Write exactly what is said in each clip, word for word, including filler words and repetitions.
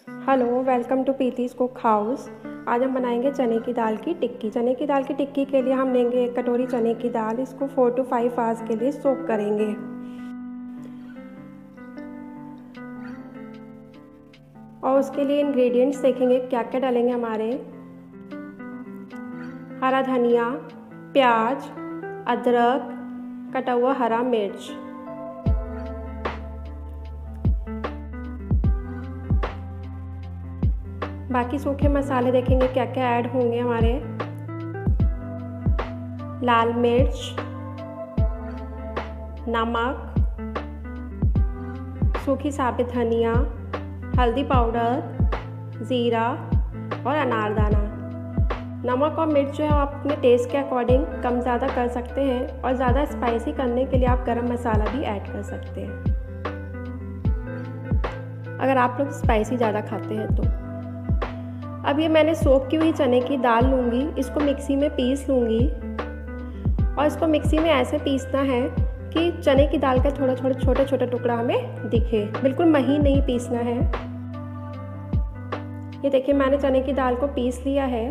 Hello, welcome to Preeti's cook house. आज हम बनाएंगे चने की दाल की टिक्की। चने की दाल की टिक्की के लिए हम लेंगे एक कटोरी चने की दाल। इसको फोर टू फाइव आवर्स के लिए सोक करेंगे। और उसके लिए इंग्रेडिएंट्स देखेंगे क्या क्या डालेंगे हमारे। हरा धनिया, प्याज, अदरक, कटा हुआ हरा मिर्च। बाकी सूखे मसाले देखेंगे क्या क्या ऐड होंगे हमारे। लाल मिर्च, नमक, सूखी साबित धनिया, हल्दी पाउडर, ज़ीरा और अनारदाना। नमक और मिर्च जो है आप अपने टेस्ट के अकॉर्डिंग कम ज़्यादा कर सकते हैं, और ज़्यादा स्पाइसी करने के लिए आप गरम मसाला भी ऐड कर सकते हैं अगर आप लोग स्पाइसी ज़्यादा खाते हैं तो। अब ये मैंने सोक की हुई चने की दाल लूँगी, इसको मिक्सी में पीस लूँगी। और इसको मिक्सी में ऐसे पीसना है कि चने की दाल का थोड़ा थोड़ा छोटे छोटे टुकड़ा हमें दिखे, बिल्कुल महीन नहीं पीसना है। ये देखिए मैंने चने की दाल को पीस लिया है,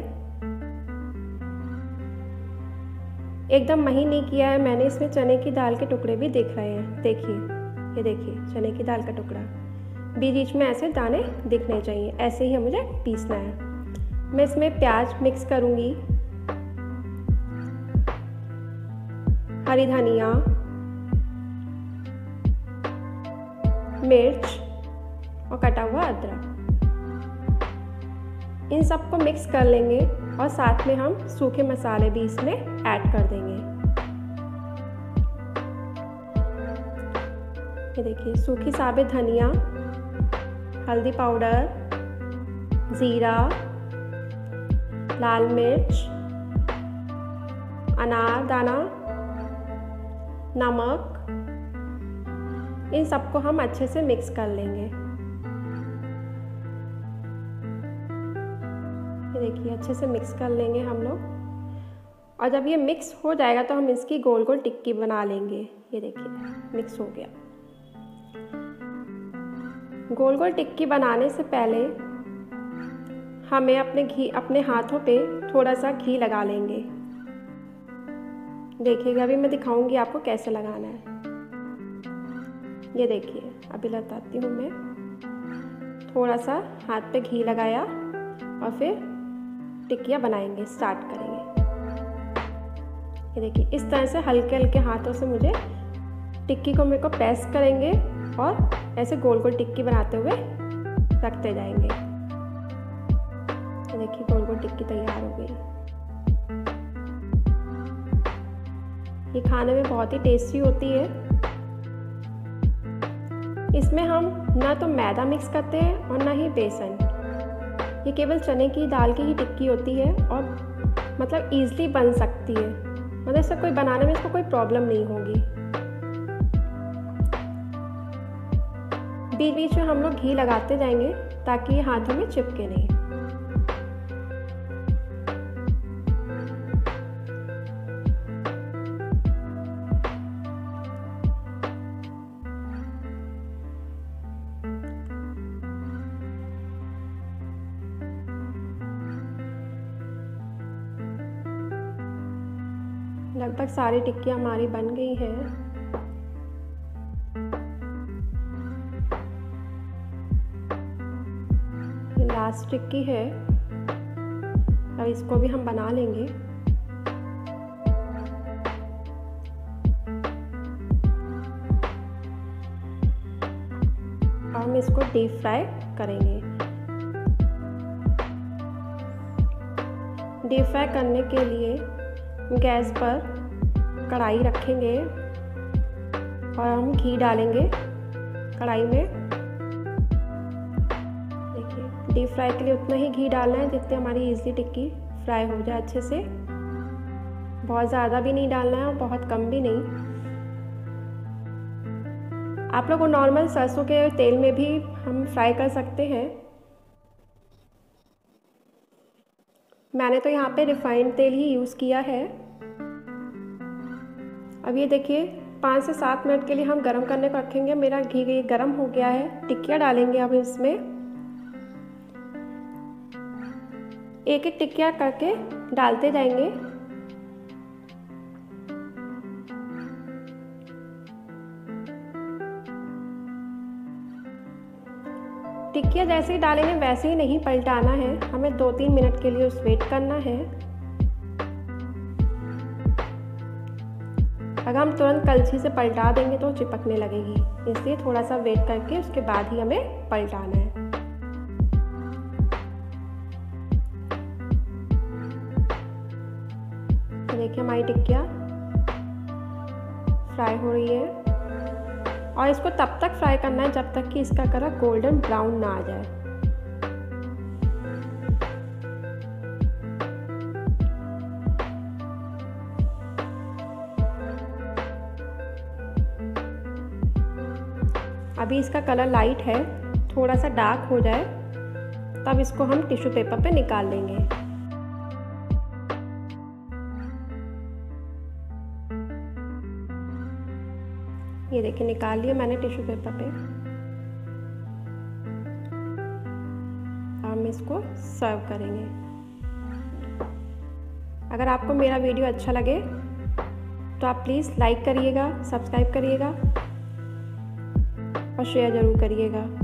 एकदम महीन नहीं किया है मैंने। इसमें चने की दाल के टुकड़े भी दिख रहे हैं, देखिए, ये देखिए चने की दाल का टुकड़ा, बीच बीच में ऐसे दाने दिखने चाहिए। ऐसे ही मुझे पीसना है। मैं इसमें प्याज मिक्स करूँगी, हरी धनिया, मिर्च और कटा हुआ अदरक, इन सबको मिक्स कर लेंगे। और साथ में हम सूखे मसाले भी इसमें ऐड कर देंगे। ये देखिए सूखी साबित धनिया, हल्दी पाउडर, ज़ीरा, लाल मिर्च, अनारदाना, नमक, इन सबको हम अच्छे से मिक्स कर लेंगे। ये देखिए अच्छे से मिक्स कर लेंगे हम लोग। और जब ये मिक्स हो जाएगा तो हम इसकी गोल गोल टिक्की बना लेंगे। ये देखिए मिक्स हो गया। गोल गोल टिक्की बनाने से पहले हमें अपने घी अपने हाथों पे थोड़ा सा घी लगा लेंगे। देखिएगा अभी मैं दिखाऊंगी आपको कैसे लगाना है। ये देखिए अभी लगाती हूँ मैं, थोड़ा सा हाथ पे घी लगाया और फिर टिक्कियाँ बनाएंगे, स्टार्ट करेंगे। ये देखिए इस तरह से हल्के हल्के हाथों से मुझे टिक्की को मेरे को प्रेस करेंगे और ऐसे गोल गोल टिक्की बनाते हुए रखते जाएंगे। ये देखिए गोल गोल टिक्की तैयार हो गई। ये खाने में बहुत ही टेस्टी होती है। इसमें हम ना तो मैदा मिक्स करते हैं और ना ही बेसन। ये केवल चने की दाल की ही टिक्की होती है और मतलब ईजिली बन सकती है, मतलब इससे कोई बनाने में इसको कोई प्रॉब्लम नहीं होगी। बीच बीच में हम लोग घी लगाते जाएंगे ताकि ये हाथों में चिपके नहीं। लगभग सारी टिक्कियाँ हमारी बन गई हैं। ये लास्ट टिक्की है, अब इसको भी हम बना लेंगे। और हम इसको डीप फ्राई करेंगे। डीप फ्राई करने के लिए गैस पर कढ़ाई रखेंगे और हम घी डालेंगे कढ़ाई में। देखिए डीप फ्राई के लिए उतना ही घी डालना है जितनी हमारी इजली टिक्की फ्राई हो जाए अच्छे से। बहुत ज़्यादा भी नहीं डालना है और बहुत कम भी नहीं। आप लोग को नॉर्मल सरसों के तेल में भी हम फ्राई कर सकते हैं। मैंने तो यहाँ पे रिफाइंड तेल ही यूज़ किया है। अब ये देखिए पाँच से सात मिनट के लिए हम गरम करने को रखेंगे। मेरा घी गर्म हो गया है। टिक्कियाँ डालेंगे अब इसमें। एक एक टिक्किया करके डालते जाएंगे। टिक्किया जैसे ही डालेंगे वैसे ही नहीं पलटाना है, हमें दो तीन मिनट के लिए उस वेट करना है। अगर हम तुरंत कलछी से पलटा देंगे तो चिपकने लगेगी, इसलिए थोड़ा सा वेट करके उसके बाद ही हमें पलटाना है। देखिए हमारी टिक्किया फ्राई हो रही है, और इसको तब तक फ्राई करना है जब तक कि इसका कलर गोल्डन ब्राउन ना आ जाए। अभी इसका कलर लाइट है, थोड़ा सा डार्क हो जाए तब इसको हम टिश्यू पेपर पे निकाल लेंगे। ये देखिए निकाल लिया मैंने टिश्यू पेपर पे। हम इसको सर्व करेंगे। अगर आपको मेरा वीडियो अच्छा लगे तो आप प्लीज़ लाइक करिएगा, सब्सक्राइब करिएगा और शेयर ज़रूर करिएगा।